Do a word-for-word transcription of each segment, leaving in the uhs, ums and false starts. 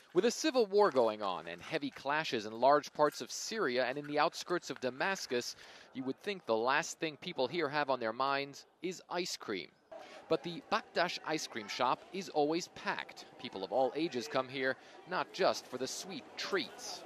With a civil war going on and heavy clashes in large parts of Syria and in the outskirts of Damascus, you would think the last thing people here have on their minds is ice cream. But the Bakdash ice cream shop is always packed. People of all ages come here, not just for the sweet treats.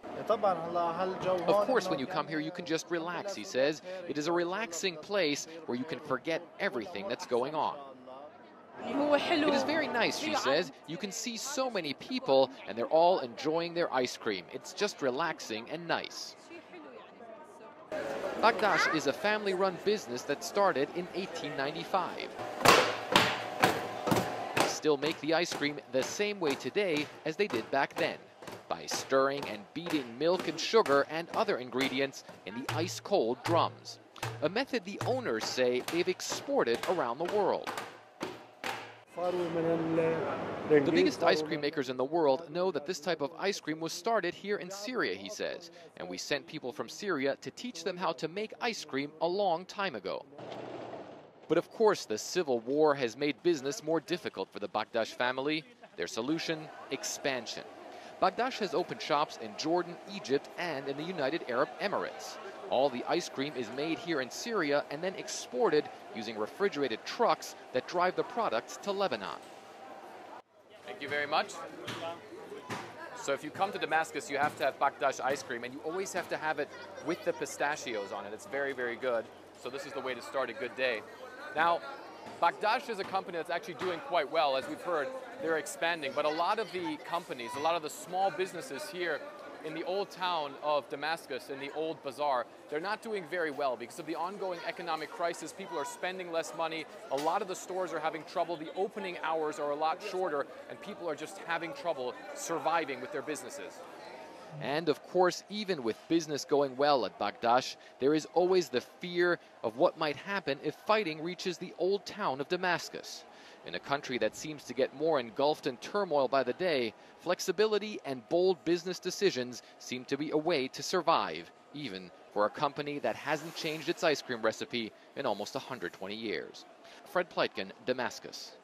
Of course, when you come here, you can just relax, he says. It is a relaxing place where you can forget everything that's going on. It is very nice, she says. You can see so many people, and they're all enjoying their ice cream. It's just relaxing and nice. Bakdash is a family-run business that started in eighteen ninety-five. They still make the ice cream the same way today as they did back then, by stirring and beating milk and sugar and other ingredients in the ice-cold drums, a method the owners say they've exported around the world. The biggest ice cream makers in the world know that this type of ice cream was started here in Syria, he says, and we sent people from Syria to teach them how to make ice cream a long time ago. But of course, the civil war has made business more difficult for the Bakdash family. Their solution: expansion. Bakdash has opened shops in Jordan, Egypt, and in the United Arab Emirates. All the ice cream is made here in Syria and then exported using refrigerated trucks that drive the products to Lebanon. Thank you very much. So if you come to Damascus, you have to have Bakdash ice cream, and you always have to have it with the pistachios on it. It's very, very good. So this is the way to start a good day. Now, Bakdash is a company that's actually doing quite well. As we've heard, they're expanding. But a lot of the companies, a lot of the small businesses here in the old town of Damascus, in the old bazaar, they're not doing very well because of the ongoing economic crisis. People are spending less money. A lot of the stores are having trouble. The opening hours are a lot shorter, and people are just having trouble surviving with their businesses. And of course, even with business going well at Bakdash, there is always the fear of what might happen if fighting reaches the old town of Damascus. In a country that seems to get more engulfed in turmoil by the day, flexibility and bold business decisions seem to be a way to survive, even for a company that hasn't changed its ice cream recipe in almost one hundred twenty years. Fred Pleitgen, Damascus.